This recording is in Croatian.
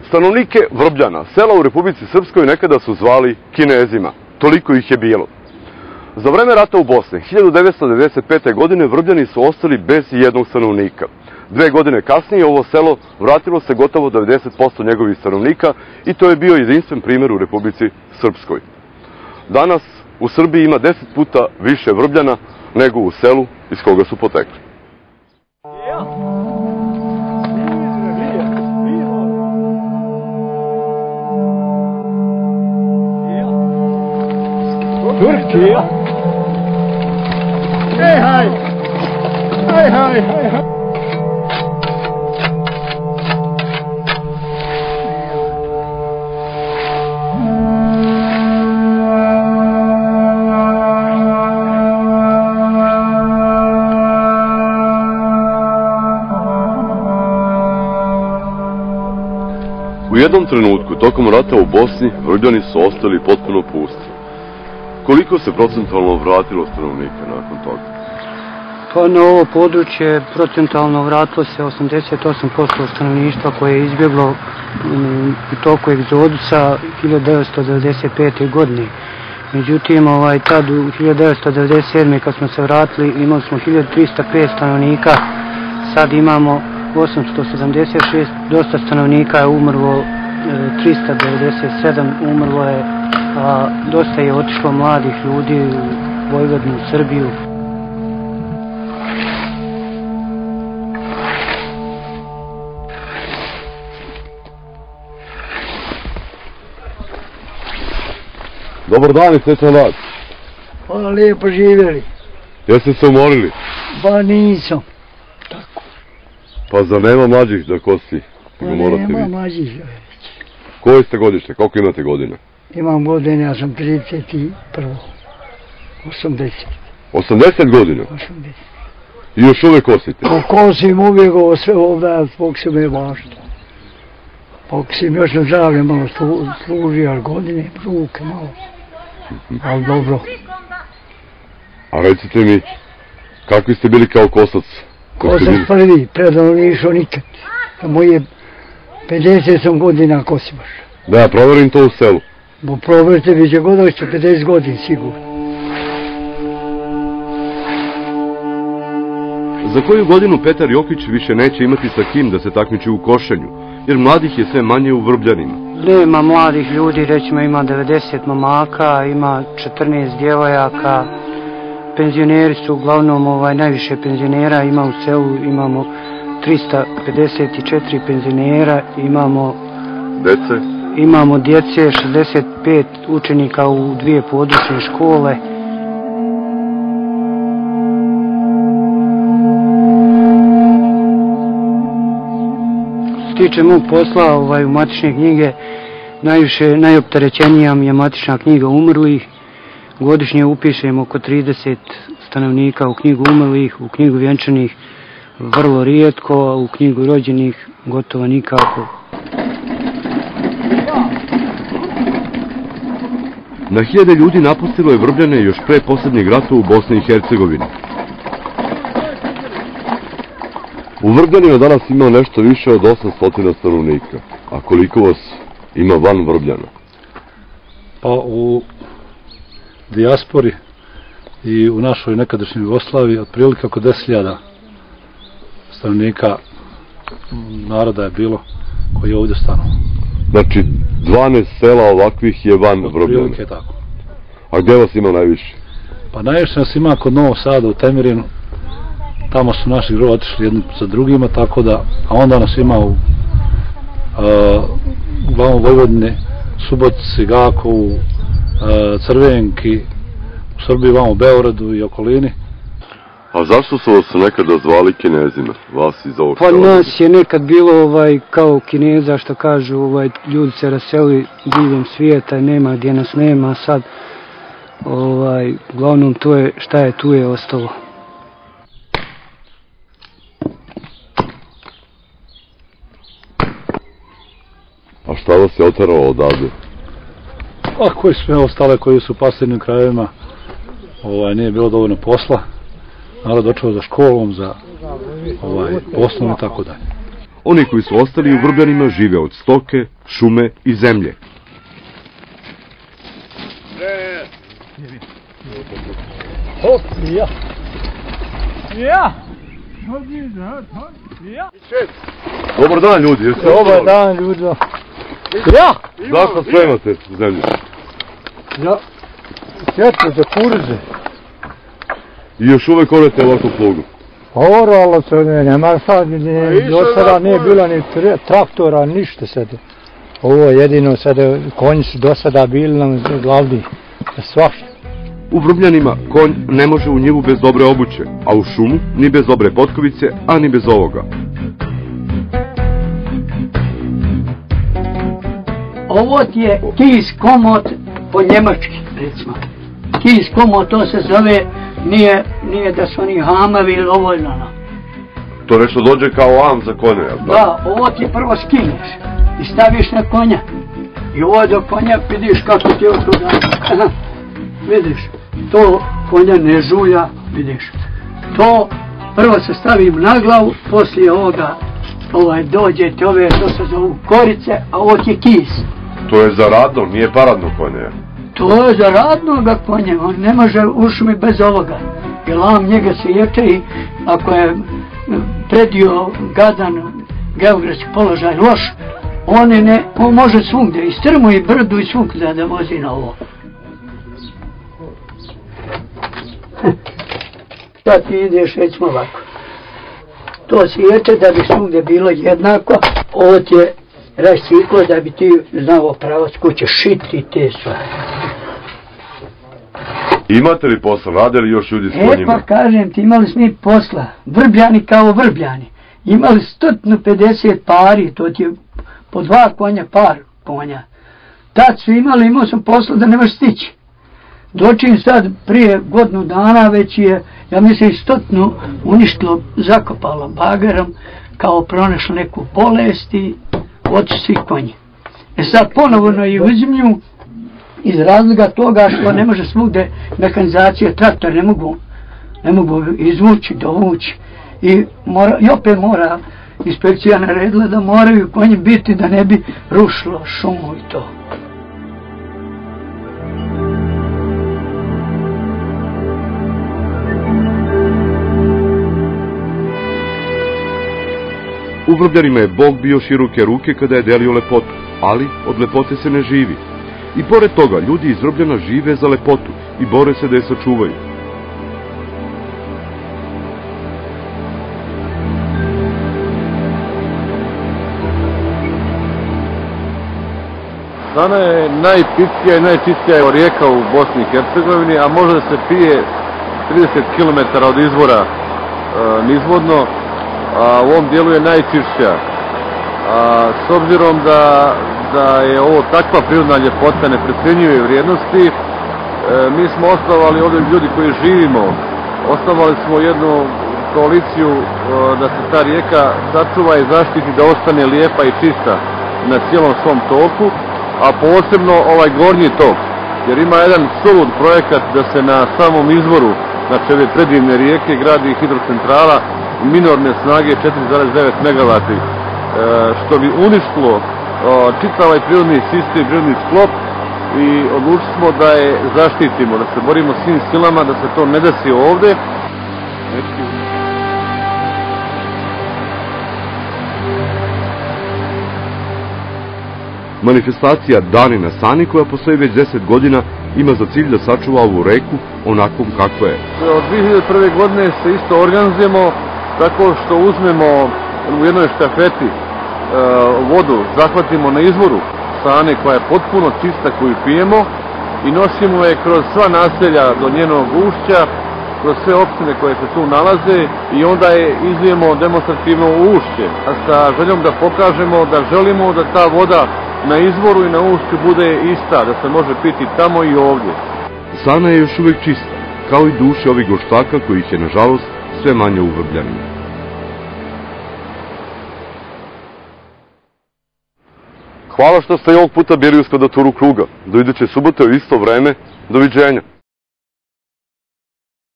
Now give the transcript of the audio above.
Stanovnike Vrbljana, sela u Republici Srpskoj, nekada su zvali Kinezima. Toliko ih je bilo. Za vreme rata u Bosni, 1995. godine, Vrbljani su ostali bez jednog stanovnika. 2 godine kasnije ovo selo vratilo se gotovo 90% njegovih stanovnika i to je bio jedinstven primjer u Republici Srpskoj. Danas u Srbiji ima 10 puta više Vrbljana nego u selu iz koga su potekli. Turkija. Hej, haj. Hej, haj, hej, haj. U jednom trenutku, tokom rata u Bosni, Vrbljani su ostali potpuno pusti. Koliko se procentualno vratilo stanovnika nakon toga? Pa na ovo područje procentualno vratilo se 88% stanovništva koje je izbjeglo u toku egzodusa 1995. godine. Međutim, tad u 1997. kad smo se vratili imali smo 1305 stanovnika, sad imamo 876, dosta stanovnika je umrlo, 397 umrlo je, a dosta je otišlo mladih ljudi u Vojvodinu, u Srbiju. Dobar dan i srećan rad. Hvala, lijepo živjeli. Jeste se umorili? Ba nisam. Tako. Pa zar nema mlađih da kosi? Pa nema mlađih. Koje ste godište? Koliko imate godina? Imam godine, ja sam 31. 80. 80 godina? 80. I još uvijek kosite? Pa kosim uvijek ovo sve ovdje, pok se me važno. Pok si mi još na zdravlje malo služi, ali godine, ruke malo. Ali dobro. A recite mi, kakvi ste bili kao kosac? Kosac prvi, predano nije išao nikad. Na moje 50 godina kosim baš. Da ja proverim to u selu. Bo proverite, bit će gotovo 50 godina sigurno. Za koju godinu Petar Jokić više neće imati sa kim da se takmiči u košenju, jer mladih je sve manje u Vrbljanima. Nema mladih ljudi, recimo ima 90 mamaka, ima 14 djevojaka, penzioneri su uglavnom, najviše penzionera ima u selu, imamo 354 penzionera, imamo djece, 65 učenika u 2 područne škole. Što se tiče mog posla u matične knjige, najopterećenija mi je matična knjiga umrlih. Godišnje upišemo oko 30 stanovnika u knjigu umrlih, u knjigu vjenčanih vrlo rijetko, a u knjigu rođenih gotovo nikako. Na hiljade ljudi napustilo je Vrbljane još pre posljednjeg rata u Bosni i Hercegovini. U Vrbljanima danas ima nešto više od 800 stanovnika. A koliko vas ima van Vrbljana? Pa u dijaspori i u našoj nekadašnjoj Jugoslaviji otprilike oko 10.000 stanovnika naroda je bilo koji je ovdje stanovao. Znači 12 sela ovakvih je van Vrbljana. Otprilike tako. A gdje vas ima najviše? Pa najviše nas ima kod Novog Sada u Temirinu. Tamo su naši grobovi otišli jedni za drugima, tako da, a onda nas ima u Vojvodine, Subotici, Gakovu, Crvenki, u Srbiji, vamo u Beogradu i okolini. A zašto su vas nekada zvali Kinezima, vas iz ovog sela? Pa nas je nekad bilo kao Kineza, što kažu, ljudi se raseli diljem svijeta i nema gdje nas nema, sad uglavnom to je, šta je tu je ostalo. A šta vas je oterao odavde? A koji sve ostale koji su u pasivnim krajevima, nije bilo dovoljno posla, narod došao za školom, za poslom i tako dalje. Oni koji su ostali u Vrbljanima žive od stoke, šume i zemlje. Dobar dan, ljudi. Dobar dan, ljudi. Zašto spremate zemlju? Za sjetve, za kuruze. I još uvek orete ovako plugu? Oralo se, nema sad, do sada nije bilo ni traktora, ništa sad. Ovo jedino sada, konji su do sada bili nam glavni, svašta. U Vrbljanima konj ne može u njivu bez dobre obuće, a u šumu ni bez dobre potkovice, a ni bez ovoga. Ovo ti je kis komot po njemački, recimo. Kis komot, to se zove, nije da su oni hamavi ili ovo ili ono. To nešto dođe kao am za konja, jel tako? Da, ovo ti prvo skineš i staviš na konja. I ovo do konja vidiš kako ti je od toga. Vidiš, to konja ne žulja, vidiš. To prvo se stavim na glavu, poslije ovoga dođete ove, to se zovu korice, a ovo ti je kis. To je za radno, nije paradno konje. To je za radnoga konja, on ne može u šumi bez ovoga. Jer lam njega se ječe i ako je predio gadan geografski položaj loš, on može svugdje, i strmu i brdu i svugdje da vozi na ovo. Sad ti ideš recimo ovako. To se ječe da bi svugdje bilo jednako, ovo ti je rašciklo da bi ti znao pravac kuće šiti te stvari. Imate li posla, rade li još ljudi s konjima? Pa kažem ti, imali smo i posla, Vrbljani kao Vrbljani. Imali 150 pari, to ti je po 2 konja, par konja. Tad su imao sam posla da ne možeš stići. Dočim sad prije godinu dana već je, ja mislim, 100 uništilo, zakopalo bagerom, kao pronašlo neku bolest i otišli svi konji. Sad ponovno i uzimlju iz razloga toga što ne može svugde mehanizacija, traktor ne mogu izvući, dovući. I opet mora inspekcija naredila da moraju konji biti da ne bi rušilo šumu i to. U Vrbljanima je Bog bio široke ruke kada je delio lepotu, ali od lepote se ne živi. I pored toga, ljudi iz Vrbljana žive za lepotu i bore se da je sačuvaju. Sana je najpitkija i najčistija rijeka u Bosni i Hercegovini, a može da se pije 30 km od izvora nizvodno, a u ovom dijelu je najčišća. S obzirom da je ovo takva prirodna ljepota, neprecenjive vrijednosti, mi smo osnovali, ovdje ljudi koji živimo, osnovali smo jednu koaliciju da se ta rijeka sačuva i zaštiti, da ostane lijepa i čista na cijelom svom toku, a posebno ovaj gornji tok, jer ima jedan sulud projekat da se na samom izvoru, znači ove predivne rijeke, gradi hidrocentrala minorne snage 4,9 MW, što bi uništilo čitav ovaj prirodni sistem, prirodni sklop, i odlučili smo da je zaštitimo, da se borimo svim silama, da se to ne desi ovdje. Manifestacija Dani na Sani, koja postoji već 10 godina, ima za cilj da sačuva ovu reku onakvom kakva je. Od 2001. godine se isto organizujemo tako što uzmemo u jednoj štafeti vodu, zahvatimo na izvoru Sane koja je potpuno čista, koju pijemo, i nosimo je kroz sva naselja do njenog ušća, kroz sve opštine koje se tu nalaze, i onda je izlijemo demonstrativno u ušće, a sa željom da pokažemo da želimo da ta voda na izvoru i na ušću bude ista, da se može piti tamo i ovdje. Sana je još uvek čista, kao i duše ovih goštaka kojih je, nažalost, sve manje u Vrbljanima. Hvala što ste i ovog puta bili uz kvadraturu kruga. Do iduće subote u isto vreme. Doviđenja.